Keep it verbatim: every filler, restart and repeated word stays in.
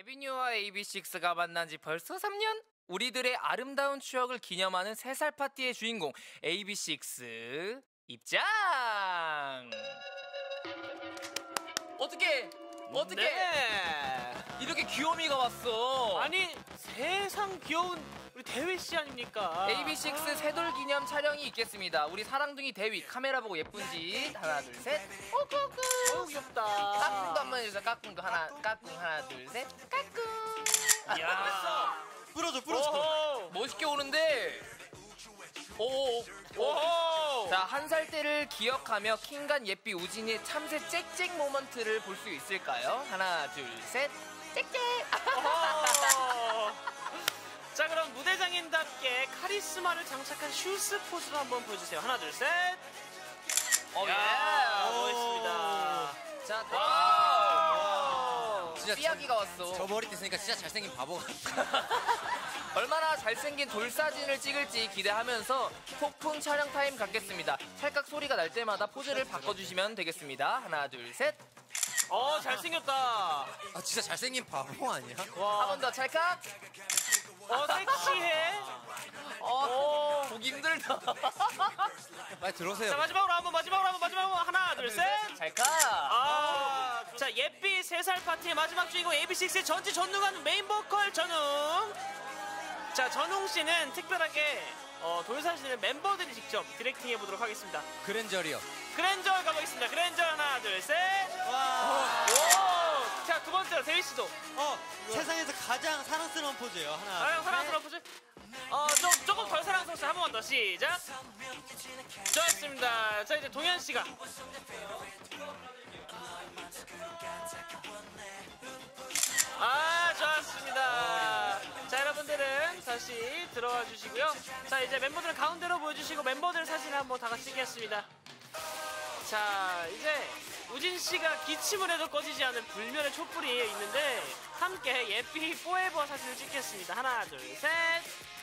에비뉴와 에이비식스가 만난 지 벌써 삼 년? 우리들의 아름다운 추억을 기념하는 세 살 파티의 주인공 에이비식스 입장! 어떻게? 어떻게? 네. 이렇게 귀요미가 왔어. 아니 세상 귀여운 우리 대휘 씨 아닙니까? 에이비식스 세돌 기념 촬영이 있겠습니다. 우리 사랑둥이 대휘 카메라 보고 예쁜 짓 하나 둘 셋. 오구구. 어우 귀엽다. 까꿍도 한번 해주세요. 까꿍도 하나 까꿍 하나 둘 셋. 까꿍. 야. 뿌려줘 뿌려줘. 오호. 멋있게 오는데. 오. 오호. 자, 한 살 때를 기억하며 킹간 예삐 우진이의 참새 짹짹 모먼트를 볼 수 있을까요? 하나, 둘, 셋. 짹짹. 오호. 자, 그럼 무대장인답게 카리스마를 장착한 슈스 포즈로 한번 보여주세요. 하나, 둘, 셋. 어, 예. 멋있습니다. 자, 와. 진짜 삐약이가 왔어. 저 머리 됐으니까 진짜 잘생긴 바보 같아. 얼마나 잘생긴 돌사진을 찍을지 기대하면서 폭풍 촬영 타임 갖겠습니다. 찰칵 소리가 날 때마다 포즈를 바꿔주시면 되겠습니다. 하나, 둘, 셋. 어, 잘생겼다. 아 진짜 잘생긴 바보 아니야? 한 와. 번 더 찰칵. 어, 섹시해. 어, 보기 힘들다. 빨리 들어오세요. 자, 마지막으로 한번, 마지막으로 한번, 마지막으로 하나, 둘, 셋. 찰칵. 아, 자, 예삐 세 살 파티의 마지막 주인공 에이비식스의 전지전능한 메인 보컬 전웅. 자, 전웅 씨는 특별하게 어, 돌사진을 멤버들이 직접 디렉팅해 보도록 하겠습니다. 그랜저리요. 그랜저 가보겠습니다. 그랜저 하나, 둘, 셋. 와. 오! 자, 두 번째로 대휘 씨도. 어 세상에서 가장 사랑스러운 포즈예요. 하나. 아, 사랑스러운 포즈. 어, 좀 조금 덜 사랑스러워서 한 번만 더 시작. 좋았습니다. 자, 이제 동현 씨가. 아, 좋았습니다. 자, 여러분들은 다시 들어와 주시고요. 자, 이제 멤버들은 가운데로 보여주시고 멤버들 사진 한번 다 같이 찍겠습니다. 자, 이제 우진 씨가 기침을 해도 꺼지지 않는 불면의 촛불이 있는데 함께 예삐 포에버 사진을 찍겠습니다. 하나, 둘, 셋.